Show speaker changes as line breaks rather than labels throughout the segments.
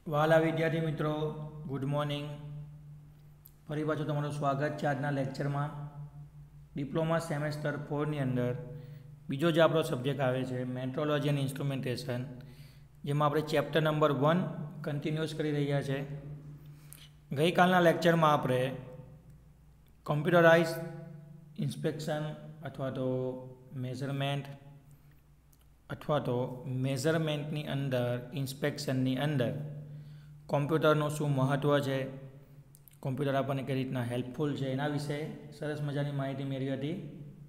વાલા વિદ્યાર્થી મિત્રો, ગુડ મોર્નિંગ. ફરી પાછું તમારું સ્વાગત છે આજના લેક્ચરમાં. ડિપ્લોમા સેમેસ્ટર 4ની અંદર બીજો જે આપણો સબ્જેક્ટ આવે છે મેટ્રોલોજી એન્ડ ઇન્સ્ટ્રુમેન્ટેશન, જેમાં આપણે ચેપ્ટર નંબર 1 કન્ટિન્યુઅસ કરી રહ્યા છે. ગઈકાલના લેક્ચરમાં આપણે કોમ્પ્યુટરાઇઝ ઇન્સ્પેક્શન અથવા તો મેઝરમેન્ટ અથવા તો મેઝરમેન્ટની અંદર ઇન્સ્પેક્શનની અંદર કોમ્પ્યુટરનું શું મહત્ત્વ છે, કોમ્પ્યુટર આપણને કઈ રીતના હેલ્પફુલ છે, એના વિશે સરસ મજાની માહિતી મેળવી હતી.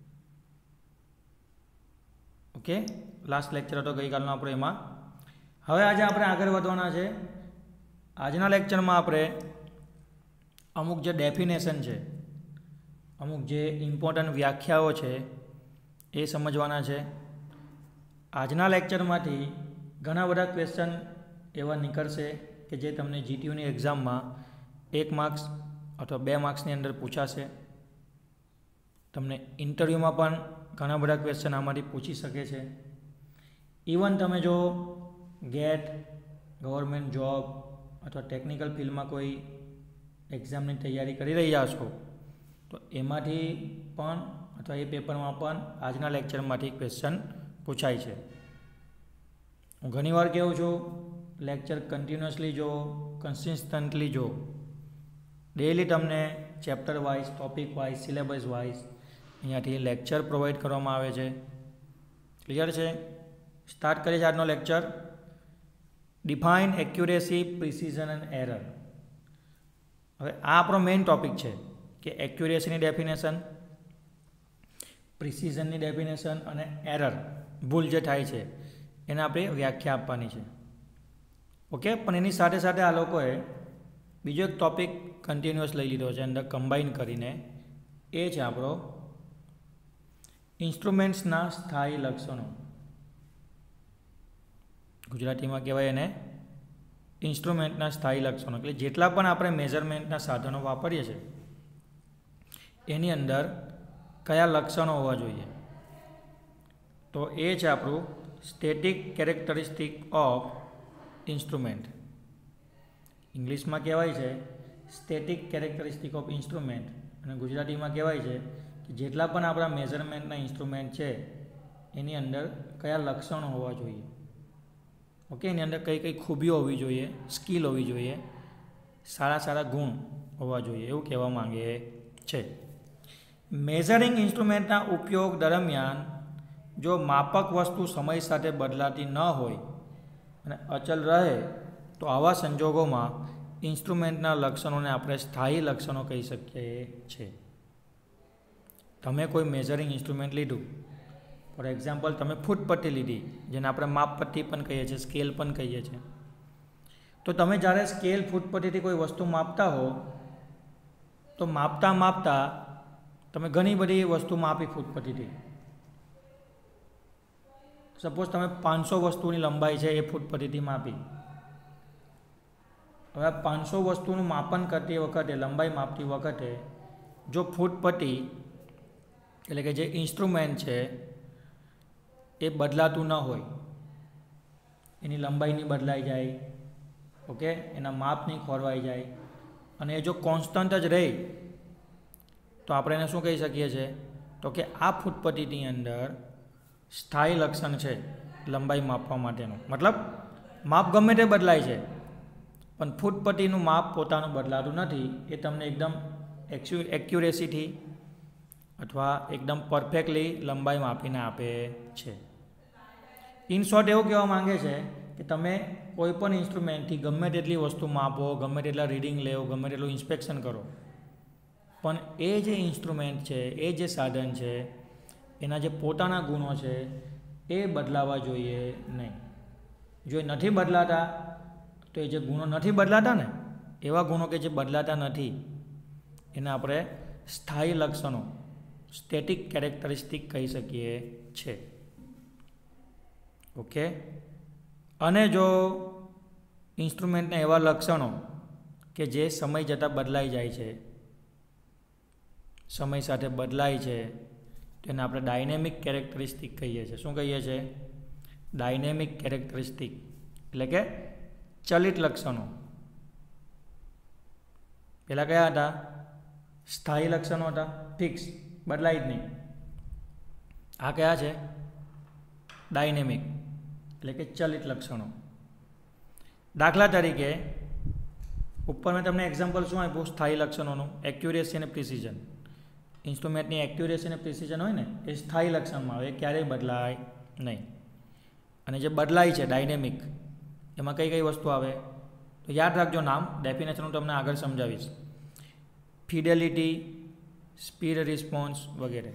ઓકે, લાસ્ટ લેક્ચર હતો ગઈકાલનો આપણો એમાં. હવે આજે આપણે આગળ વધવાના છે. આજના લેક્ચરમાં આપણે અમુક જે ડેફિનેશન છે, અમુક જે ઇમ્પોર્ટન્ટ વ્યાખ્યાઓ છે એ સમજવાના છે. આજના લેક્ચરમાંથી ઘણા બધા ક્વેશ્ચન એવા નીકળશે કે જે તમને જીટીયુની એક્ઝામમાં 1 માર્ક્સ અથવા 2 માર્ક્સની અંદર પૂછાશે. તમને ઇન્ટરવ્યૂમાં પણ ઘણા બધા ક્વેશ્ચન આમાંથી પૂછી શકે છે. ઇવન તમે જો ગેટ, ગવર્મેન્ટ જોબ અથવા ટેકનિકલ ફિલ્ડમાં કોઈ એક્ઝામની તૈયારી કરી રહ્યા છો તો એમાંથી પણ અથવા એ પેપરમાં પણ આજના લેક્ચરમાંથી ક્વેશ્ચન પૂછાય છે. હું ઘણીવાર કહું છું, લેક્ચર કન્ટિન્યુઅસલી જો, કન્સિસ્ટન્ટલી જો. ડેઈલી તમને chapter wise, topic wise, syllabus wise અહીંયાથી લેક્ચર પ્રોવાઈડ કરવામાં આવે છે. ક્લિયર છે? સ્ટાર્ટ કરીએ છીએ આજનો lecture. Define accuracy, precision and error. હવે આ આપણો મેઇન ટોપિક છે કે એક્યુરેસીની ડેફિનેશન, પ્રિસિઝનની ડેફિનેશન અને એરર, ભૂલ જે થાય છે એને આપણે વ્યાખ્યા આપવાની છે. ઓકે, પણ એની સાથે સાથે આ લોકોએ બીજો એક ટોપિક કન્ટિન્યુઅસ લઈ લીધો છે અંદર કમ્બાઈન કરીને. એ છે આપણો ઇન્સ્ટ્રુમેન્ટ્સના સ્થાયી લક્ષણો. ગુજરાતીમાં કહેવાય એને ઇન્સ્ટ્રુમેન્ટના સ્થાયી લક્ષણો. એટલે જેટલા પણ આપણે મેઝરમેન્ટના સાધનો વાપરીએ છીએ એની અંદર કયા લક્ષણો હોવા જોઈએ, તો એ છે આપણું સ્ટેટિક કેરેક્ટરિસ્ટિક ઓફ ઇન્સ્ટ્રુમેન્ટ. ઇંગ્લિશમાં કહેવાય છે સ્ટેટિક કેરેક્ટરિસ્ટિક ઓફ ઇન્સ્ટ્રુમેન્ટ અને ગુજરાતીમાં કહેવાય છે કે જેટલા પણ આપણા મેઝરમેન્ટના ઇન્સ્ટ્રુમેન્ટ છે એની અંદર કયા લક્ષણો હોવા જોઈએ. ઓકે, એની અંદર કઈ કઈ ખૂબીઓ હોવી જોઈએ, સ્કિલ હોવી જોઈએ, સારા સારા ગુણ હોવા જોઈએ, એવું કહેવા માંગે છે. મેઝરિંગ ઇન્સ્ટ્રુમેન્ટના ઉપયોગ દરમિયાન જો માપક વસ્તુ સમય સાથે બદલાતી ન હોય અને અચલ રહે તો આવા સંજોગોમાં ઇન્સ્ટ્રુમેન્ટના લક્ષણોને આપણે સ્થાયી લક્ષણો કહી શકીએ છીએ. તમે કોઈ મેઝરિંગ ઇન્સ્ટ્રુમેન્ટ લીધું, ફોર એક્ઝામ્પલ તમે ફૂટપટ્ટી લીધી, જેને આપણે માપપટ્ટી પણ કહીએ છીએ, સ્કેલ પણ કહીએ છીએ. તો તમે જ્યારે સ્કેલ, ફૂટપટ્ટીથી કોઈ વસ્તુ માપતા હો તો માપતા માપતા તમે ઘણી બધી વસ્તુ માપી ફૂટપટ્ટીથી. સપોઝ તમે 500 વસ્તુની લંબાઈ છે એ ફૂટપટ્ટીથી માપી. હવે 500 વસ્તુનું માપન કરતી વખતે, લંબાઈ માપતી વખતે જો ફૂટપટ્ટી એટલે કે જે ઇન્સ્ટ્રુમેન્ટ છે એ બદલાતું ન હોય, એની લંબાઈ નહીં બદલાઈ જાય, ઓકે, એના માપ નહીં ખોરવાઈ જાય અને એ જો કોન્સ્ટન્ટ જ રહે તો આપણે એને શું કહી શકીએ છીએ, તો કે આ ફૂટપટ્ટીની અંદર સ્થાયી લક્ષણ છે લંબાઈ માપવા માટેનું. મતલબ માપ ગમે તે બદલાય છે પણ ફૂટપટ્ટીનું માપ પોતાનું બદલાતું નથી. એ તમને એકદમ એક્યુરેસીથી અથવા એકદમ પરફેક્ટલી લંબાઈ માપીને આપે છે. ઇન શોર્ટ એવું કહેવા માંગે છે કે તમે કોઈ પણ ઇન્સ્ટ્રુમેન્ટથી ગમે તેટલી વસ્તુ માપો, ગમે તેટલા રીડિંગ લેવો, ગમે તેટલું ઇન્સ્પેક્શન કરો, પણ એ જે ઇન્સ્ટ્રુમેન્ટ છે, એ જે સાધન છે, એના જે પોતાના ગુણો છે એ બદલાવા જોઈએ નહીં. જો એ નથી બદલાતા તો એ જે ગુણો નથી બદલાતા ને, એવા ગુણો કે જે બદલાતા નથી એને આપણે સ્થાયી લક્ષણો, સ્ટેટિક કેરેક્ટરિસ્ટિક કહી શકીએ છીએ. ઓકે, અને જો ઇન્સ્ટ્રુમેન્ટના એવા લક્ષણો કે જે સમય જતાં બદલાઈ જાય છે, સમય સાથે બદલાય છે, તેને આપણે ડાયનેમિક કેરેક્ટરિસ્ટિક કહીએ છીએ. શું કહીએ છીએ? Dynamic characteristic. એટલે કે ચલિત લક્ષણો. પહેલાં કયા હતા? સ્થાયી લક્ષણો હતા, ફિક્સ, બદલાય જ નહીં. આ કયા છે? ડાયનેમિક એટલે કે ચલિત લક્ષણો. દાખલા તરીકે ઉપર મેં તમને એક્ઝામ્પલ શું આપ્યું સ્થાયી લક્ષણોનું? એક્યુરેસી અને પ્રિસિઝન. ઇન્સ્ટ્રુમેન્ટની એક્યુરેસી અને પ્રિસિઝન હોય ને એ સ્થાયી લક્ષણમાં આવે, ક્યારેય બદલાય નહીં. અને જે બદલાય છે ડાયનેમિક, એમાં કઈ કઈ વસ્તુ આવે તો યાદ રાખજો નામ. ડેફિનેશન હું તમને આગળ સમજાવીશ. ફિડેલિટી, સ્પીડ રિસ્પોન્સ વગેરે.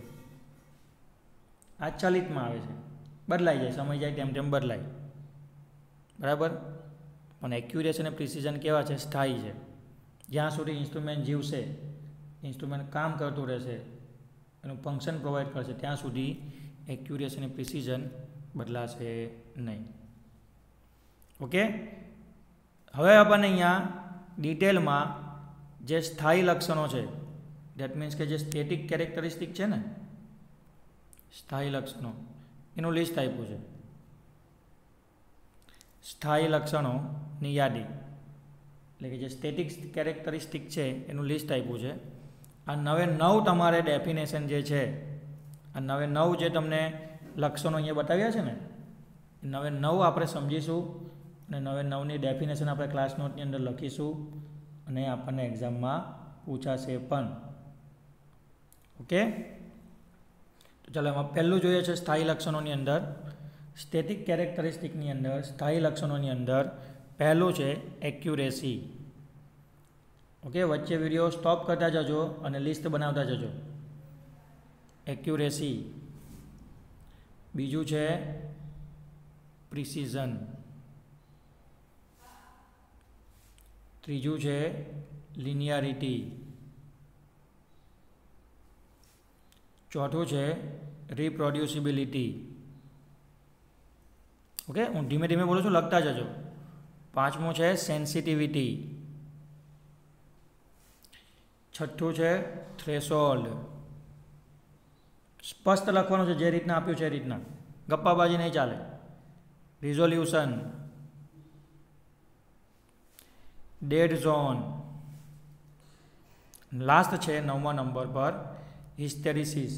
આ ચલિતમાં આવે છે, બદલાઈ જાય, સમય જાય તેમ તેમ બદલાય, બરાબર. પણ એક્યુરેસી અને પ્રિસિઝન કેવા છે? સ્થાયી છે. જ્યાં સુધી ઇન્સ્ટ્રુમેન્ટ જીવશે, ઇન્સ્ટ્રુમેન્ટ કામ કરતું રહેશે, એનું ફંક્શન પ્રોવાઈડ કરશે, ત્યાં સુધી એક્યુરેસી અને પ્રિસિઝન બદલાશે નહીં. ઓકે. હવે આપણને અહીંયા ડિટેલમાં જે સ્થાયી લક્ષણો છે, દેટ મીન્સ કે જે સ્ટેટિક કેરેક્ટરિસ્ટિક છે ને, સ્થાયી લક્ષણો, એનું લિસ્ટ આપ્યું છે. સ્થાયી લક્ષણોની યાદી એટલે કે જે સ્ટેટિક કેરેક્ટરિસ્ટિક છે એનું લિસ્ટ આપ્યું છે. આ 9 તમારે ડેફિનેશન જે છે, આ 9 જે તમને લક્ષણો અહીંયા બતાવ્યા છે ને, એ 9 આપણે સમજીશું અને 9ની ડેફિનેશન આપણે ક્લાસ નોટની અંદર લખીશું અને આપણને એક્ઝામમાં પૂછાશે પણ. ઓકે. તો ચાલો એમાં પહેલું જોઈએ છે સ્થાયી લક્ષણોની અંદર, સ્ટેટિક કેરેક્ટરિસ્ટિકની અંદર સ્થાયી લક્ષણોની અંદર પહેલું છે એક્યુરેસી. ઓકે. વચ્ચે વિડીયો સ્ટોપ કરતા જજો અને લિસ્ટ બનાવતા જજો. એક્યુરેસી. બીજું છે પ્રિસિઝન. ત્રીજું છે લિનિયારિટી. ચોથું છે રિપ્રોડ્યુસિબિલિટી. ઓકે. હું ધીમે ધીમે બોલું છું, લખતા જજો. પાંચમું છે સેન્સિટિવિટી. છઠ્ઠું છે થ્રેશોલ્ડ. સ્પષ્ટ લખવાનું છે, જે રીતના આપ્યું છે એ રીતના, ગપ્પાબાજી નહીં ચાલે. રિઝોલ્યુશન. Dead zone. લાસ્ટ છે 9મા નંબર પર હિસ્ટેરિસિસ.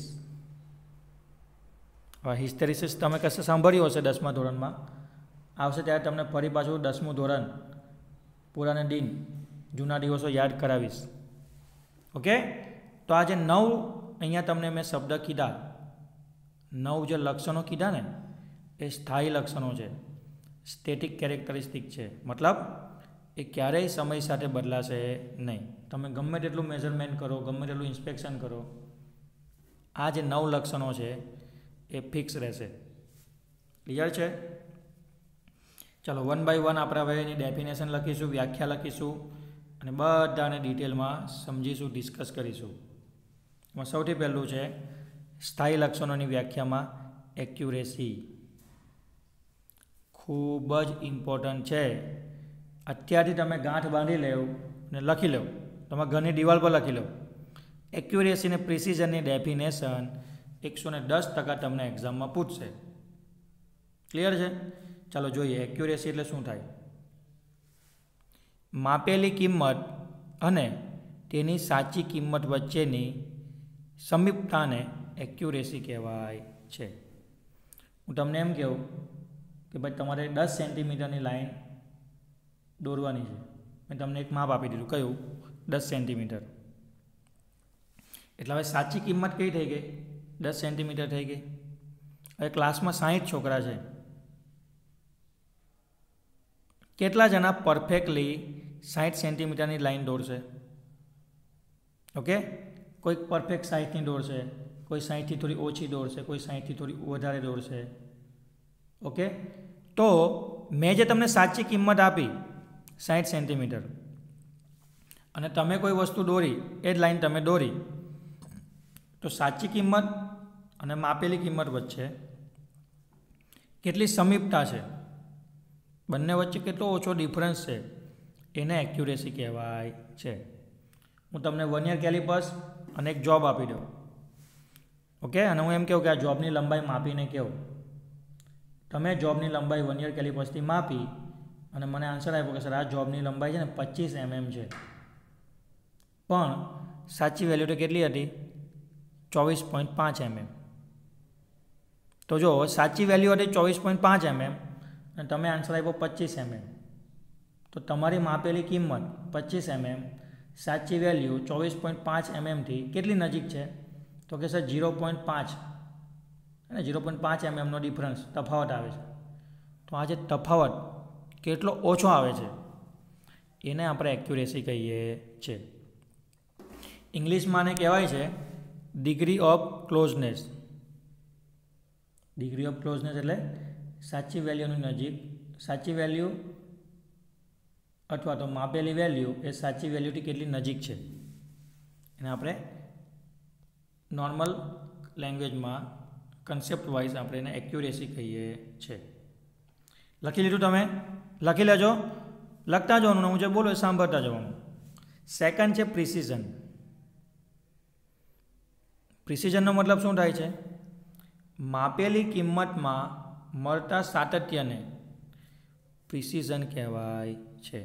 હવે હિસ્ટેરિસિસ તમે કશે સાંભળ્યું હશે 10મા ધોરણમાં, આવશે ત્યારે તમને ફરી પાછું 10મું ધોરણ પુરાને દિન, જૂના દિવસો યાદ કરાવીશ. ઓકે. તો આ જે 9 અહીંયા તમને મેં શબ્દ કીધા, 9 જે લક્ષણો કીધા ને એ સ્થાયી લક્ષણો છે, સ્ટેટિક કેરેક્ટરિસ્ટિક છે. મતલબ એ ક્યારેય સમય સાથે બદલાશે નહીં. તમે ગમે તેટલું મેઝરમેન્ટ કરો, ગમે તેટલું ઇન્સ્પેક્શન કરો, આ જે 9 લક્ષણો છે એ ફિક્સ રહેશે. ક્લિયર છે? ચાલો 1 બાય 1 આપણે હવે એની ડેફિનેશન લખીશું, વ્યાખ્યા લખીશું અને બધાને ડિટેલમાં સમજીશું, ડિસ્કસ કરીશું. એમાં સૌથી પહેલું છે સ્થાયી લક્ષણોની વ્યાખ્યામાં એક્યુરેસી. ખૂબ જ ઇમ્પોર્ટન્ટ છે. અત્યારથી તમે ગાંઠ બાંધી લેવું અને લખી લો, તમે ઘરની દિવાલ પર લખી લો. એક્યુરેસી અને પ્રિસિઝનની ડેફિનેશન 110% તમને એક્ઝામમાં પૂછશે. ક્લિયર છે? ચાલો જોઈએ એક્યુરેસી એટલે શું થાય. માપેલી કિંમત અને તેની સાચી કિંમત વચ્ચેની સમીપતાને એક્યુરેસી કહેવાય છે. હું તમને એમ કહું કે ભાઈ તમારે 10 સેન્ટીમીટરની લાઈન દોરવાની છે. મેં તમને એક માપ આપી દીધું, કયું? 10 સેન્ટીમીટર. એટલે હવે સાચી કિંમત કઈ થઈ ગઈ? 10 સેન્ટીમીટર થઈ ગઈ. હવે ક્લાસમાં 60 છોકરા છે. કેટલા જણા પરફેક્ટલી 60 સેન્ટીમીટરની લાઈન દોરશે? ઓકે. કોઈક પરફેક્ટ 60ની દોરશે, કોઈ 60થી થોડી ઓછી દોરશે, કોઈ 60થી થોડી વધારે દોરશે. ઓકે. તો મેં જે તમને સાચી કિંમત આપી 60 સેન્ટીમીટર અને તમે કોઈ વસ્તુ દોરી, એ જ લાઈન તમે દોરી, તો સાચી કિંમત અને માપેલી કિંમત વચ્ચે કેટલી સમીપતા છે, બંને વચ્ચે કેટલો ઓછો ડિફરન્સ છે, એને એક્યુરેસી કહેવાય છે. હું તમને વર્નિયર કેલિપર્સ અને એક જોબ આપી દઉં. ઓકે. અને હું એમ કહું કે આ જોબની લંબાઈ માપીને કહું. તમે જોબની લંબાઈ વર્નિયર કેલિપર્સથી માપી અને મને આન્સર આપ્યો કે સર આ જોબની લંબાઈ છે ને 25 mm છે, પણ સાચી વેલ્યુ તો કેટલી હતી? 24.5 mm. તો જો સાચી વેલ્યુ હતી 24.5 mm અને તમે આન્સર આપ્યો 25 mm, તો તમારી માપેલી કિંમત 25 mm, સાચી વેલ્યુ 24.5 mm થી કેટલી નજીક છે? તો કે સર 0.5 અને 0.5 mmનો ડિફરન્સ તફાવત આવે છે. તો આ જે તફાવત કેટલો ઓછો આવે છે એને આપણે એક્યુરેસી કહીએ છીએ. ઇંગ્લિશમાં આને કહેવાય છે degree of closeness. Degree of closeness એટલે સાચી વેલ્યુની નજીક, સાચી વેલ્યુ અથવા તો માપેલી વેલ્યુ એ સાચી વેલ્યુથી કેટલી નજીક છે એને આપણે નોર્મલ લેંગ્વેજમાં કન્સેપ્ટ વાઇઝ આપણે એને એક્યુરેસી કહીએ છીએ. લખી લીધું? તમે લખી લેજો, લખતા જવાનું, હું જે બોલું એ સાંભળતા જવાનું. સેકન્ડ છે પ્રિસિઝન. પ્રિસિઝનનો મતલબ શું થાય છે? માપેલી કિંમતમાં મળતા સાતત્યને પ્રિસિઝન કહેવાય છે.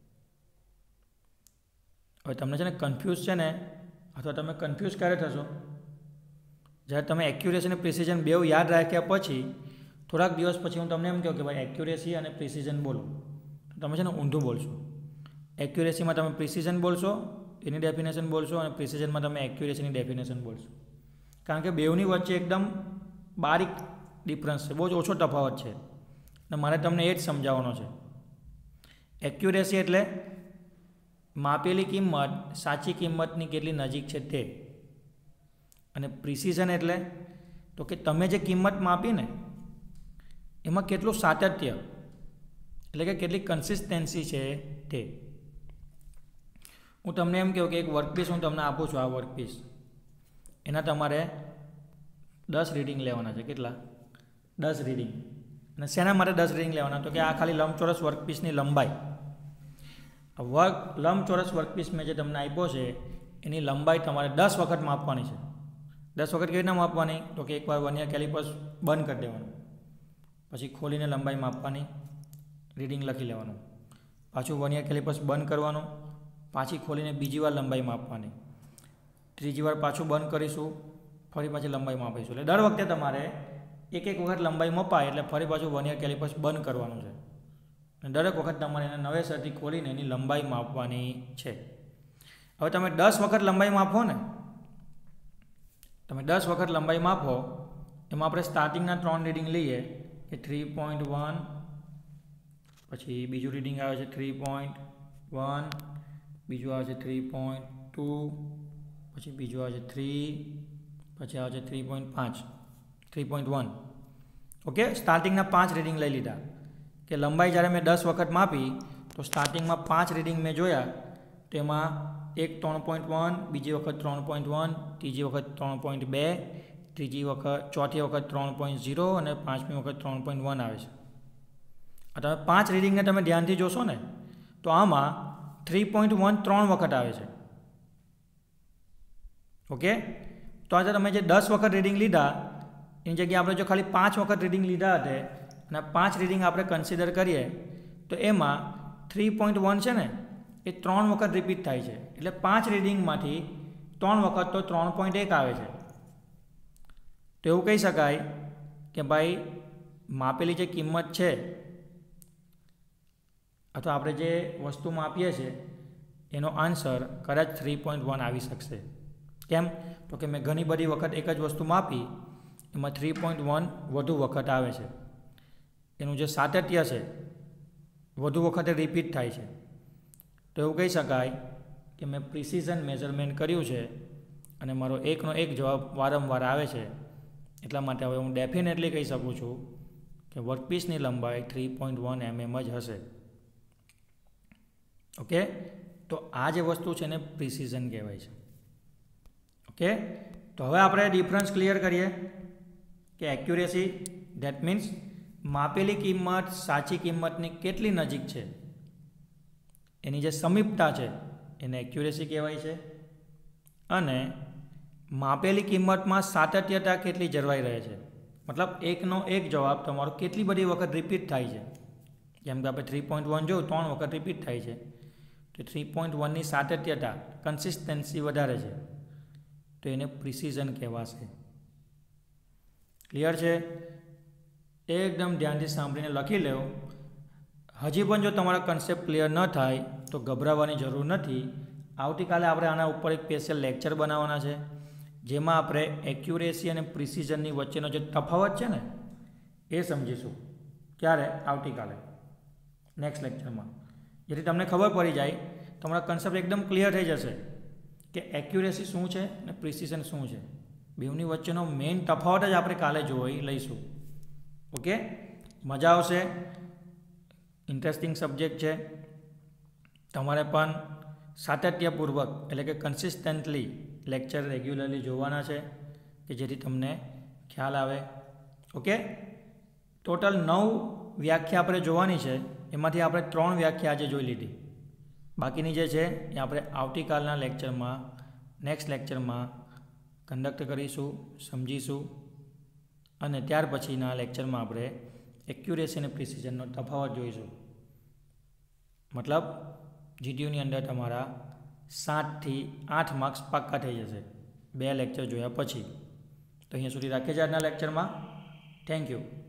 હવે તમને છે ને કન્ફ્યુઝ છે ને, અથવા તમે કન્ફ્યુઝ ક્યારે થશો? જ્યારે તમે એક્યુરેસી અને પ્રિસિઝન બેઉ યાદ રાખ્યા પછી થોડાક દિવસ પછી હું તમને એમ કહું કે ભાઈ એક્યુરેસી અને પ્રિસિઝન બોલો, તો તમે છે ને ઊંધું બોલશો. એક્યુરેસીમાં તમે પ્રિસિઝન બોલશો, એની ડેફિનેશન બોલશો, અને પ્રિસિઝનમાં તમે એક્યુરેસીની ડેફિનેશન બોલશો. કારણ કે બેઉની વચ્ચે એકદમ બારીક ડિફરન્સ છે, બહુ જ ઓછો તફાવત છે, અને મારે તમને એ જ સમજાવવાનો છે. એક્યુરેસી એટલે માપેલી કિંમત સાચી કિંમતની કેટલી નજીક છે તે, અને પ્રિસિઝન એટલે તો કે તમે જે કિંમત માપી ને એમાં કેટલું સાતત્ય એટલે કે કેટલી કન્સિસ્ટન્સી છે તે. હું તમને એમ કહું કે એક વર્કપીસ હું તમને આપું છું, આ વર્કપીસ એના તમારે 10 રીડિંગ લેવાના છે. કેટલા? 10 રીડિંગ. અને શેના માટે 10 રીડિંગ લેવાના? તો કે આ ખાલી લંબચોરસ વર્કપીસની લંબાઈ, લંબચોરસ વર્કપીસ મેં જે તમને આપ્યો છે એની લંબાઈ તમારે 10 વખત માપવાની છે. 10 વખત કેવી રીતના માપવાની? તો કે એકવાર વર્નિયર કેલિપર્સ બંધ કરી દેવાનું, પછી ખોલીને લંબાઈ માપવાની, રીડિંગ લખી લેવાનું, પાછું વર્નિયર કેલિપર્સ બંધ કરવાનું, પાછી ખોલીને બીજી વાર લંબાઈ માપવાની, ત્રીજી વાર પાછું બંધ કરીશું, ફરી પાછી લંબાઈ માપીશું. એટલે દર વખતે તમારે એક વખત લંબાઈ મપાય એટલે ફરી પાછું વર્નિયર કેલિપર્સ બંધ કરવાનું છે, અને દરેક વખત તમારે એને નવેસરથી ખોલીને એની લંબાઈ માપવાની છે. હવે તમે 10 વખત લંબાઈ માપો ને, તમે 10 વખત લંબાઈ માપો, એમાં આપણે સ્ટાર્ટિંગના 3 રીડિંગ લઈએ કે 3.1, પછી બીજું રીડિંગ આવે છે 3.1, બીજું આવે છે 3.2, પછી બીજું આવે છે 3, પછી આવે છે 3.5, 3.1. ઓકે, સ્ટાર્ટિંગના 5 રીડિંગ લઈ લીધા કે લંબાઈ જ્યારે મેં 10 વખત માપી તો સ્ટાર્ટિંગમાં 5 રીડિંગ મેં જોયા, તેમાં એક 3.1, બીજી વખત 3.1, ત્રીજી વખત 3.2, ચોથી વખત 3.0 અને પાંચમી વખત 3.1 આવે છે. આ તમે 5 રીડિંગને તમે ધ્યાનથી જોશો ને તો આમાં 3.1 3 વખત આવે છે. ઓકે, તો આજે તમે જે 10 વખત રીડિંગ લીધા એની જગ્યાએ આપણે જો ખાલી 5 વખત રીડિંગ લીધા હતા અને 5 રીડિંગ આપણે કન્સિડર કરીએ તો એમાં 3.1 છે ને એ 3 વખત રિપીટ થાય છે, એટલે 5 રીડિંગમાંથી 3 વખત તો 3.1 આવે છે. તો એવું કહી શકાય કે ભાઈ માપેલી જે કિંમત છે અથવા આપણે જે વસ્તુ માપીએ છીએ એનો આન્સર કદાચ 3.1 આવી શકશે. કેમ? તો કે મેં ઘણી બધી વખત એક જ વસ્તુ માપી, એમાં 3.1 વધુ વખત આવે છે, એનું જે સાતત્ય છે વધુ વખતે રિપીટ થાય છે. તો એવું કહી શકાય કે મેં પ્રિસિઝન મેઝરમેન્ટ કર્યું છે અને મારો એકનો એક જવાબ વારંવાર આવે છે. એટલા માટે હવે હું ડેફિનેટલી કહી શકું છું કે વર્કપીસની લંબાઈ 3.1 mm જ હશે. ઓકે, તો આ જે વસ્તુ છે એને પ્રિસિઝન કહેવાય છે. ઓકે, તો હવે આપણે ડિફરન્સ ક્લિયર કરીએ કે એક્યુરેસી ધેટ મીન્સ માપેલી કિંમત સાચી કિંમતની કેટલી નજીક છે, એની જે સમીપતા છે એને એક્યુરેસી કહેવાય છે, અને માપેલી કિંમતમાં સાતત્યતા કેટલી જળવાઈ રહે છે, મતલબ એકનો એક જવાબ તમારો કેટલી બધી વખત રિપીટ થાય છે, જેમ કે આપણે 3.1 જો 3 વખત રિપીટ થાય છે તો 3.1ની સાતત્યતા કન્સિસ્ટન્સી વધારે છે તો એને પ્રિસિઝન કહેવાશે. ક્લિયર છે? એકદમ ધ્યાનથી સાંભળીને લખી લેવો. હજી પણ જો તમારા કન્સેપ્ટ ક્લિયર ન થાય તો ગભરાવાની જરૂર નથી. આવતીકાલે આપણે આના ઉપર એક સ્પેશિયલ લેક્ચર બનાવવાના છે જેમાં આપણે એક્યુરેસી અને પ્રિસિઝનની વચ્ચેનો જે તફાવત છે ને એ સમજીશું. ક્યારે? આવતીકાલે નેક્સ્ટ લેક્ચરમાં. જેથી તમને ખબર પડી જાય, તમારા કન્સેપ્ટ એકદમ ક્લિયર થઈ જશે કે એક્યુરેસી શું છે અને પ્રિસિઝન શું છે. બેવની વચ્ચેનો મેઇન તફાવત જ આપણે કાલે જોઈ લઈશું. ઓકે, મજા આવશે. ઇન્ટરેસ્ટિંગ સબ્જેક્ટ છે. તમારે પણ સાતત્યપૂર્વક એટલે કે કન્સિસ્ટન્ટલી લેક્ચર રેગ્યુલરલી જોવાના છે કે જેથી તમને ખ્યાલ આવે. ઓકે, ટોટલ 9 વ્યાખ્યા આપણે જોવાની છે. એમાંથી આપણે 3 વ્યાખ્યા આજે જોઈ લીધી. બાકીની જે છે એ આપણે આવતીકાલના લેક્ચરમાં, નેક્સ્ટ લેક્ચરમાં કન્ડક્ટ કરીશું, સમજીશું અને ત્યાર પછીના લેક્ચરમાં આપણે એક્યુરેસી અને પ્રિસિઝનનો તફાવત જોઈશું. મતલબ જીટીયુની અંદર તમારા 7 થી 8 માર્ક્સ પાક્કા થઈ જશે 2 લેક્ચર જોયા પછી. તો અહીંયા સુધી રાખીએ છીએ આજના લેક્ચરમાં. Thank you.